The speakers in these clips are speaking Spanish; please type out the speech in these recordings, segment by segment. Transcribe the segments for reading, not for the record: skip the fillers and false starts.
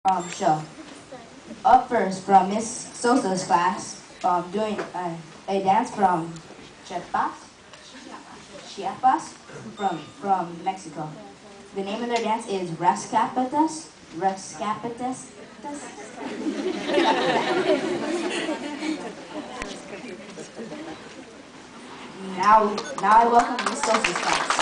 show. Up first from Miss Sosa's class, doing a dance from Chiapas from Mexico. The name of their dance is Rascapatas. Rascapatas. Now I welcome Miss Sosa's class.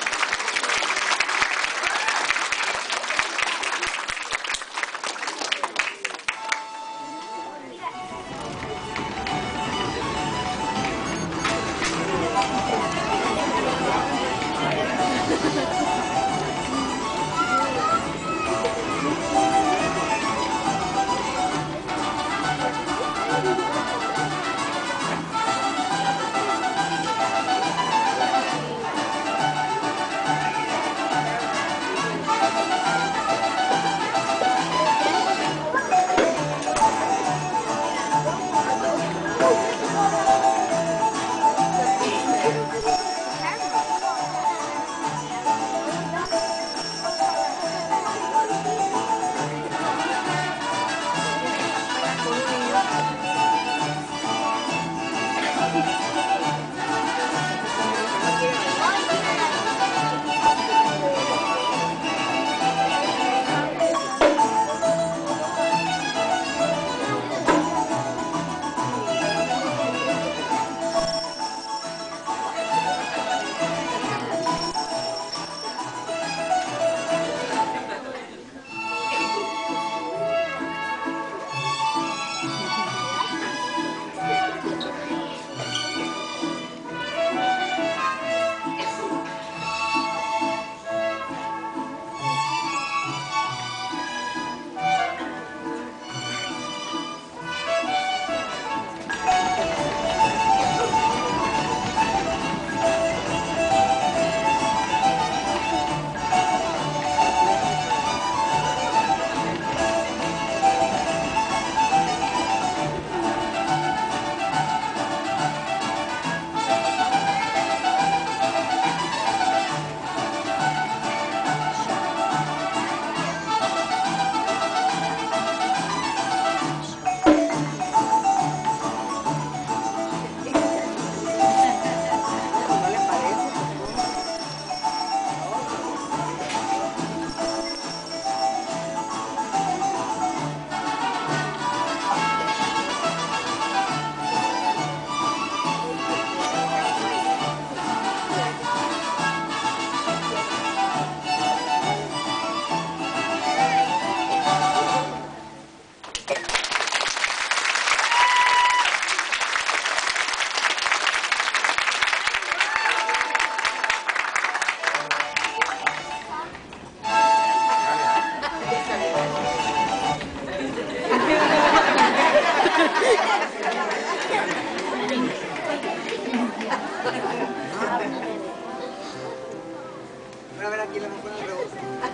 A ver, aquí le vamos a poner el rebote.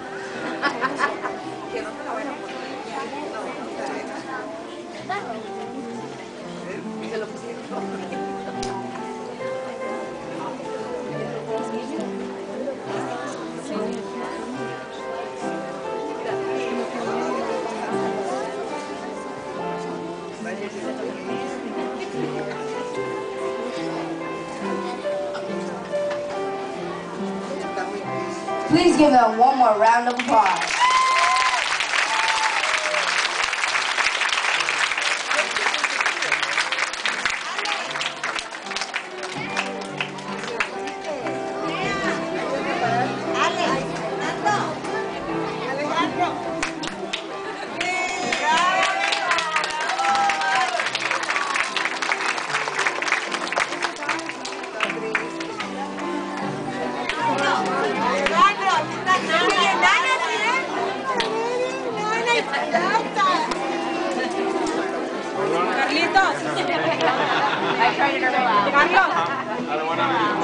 Que no te la vayan a poner. No, se lo pusieron. Please give them one more round of applause. Carlitos. I tried it earlier. Carlos.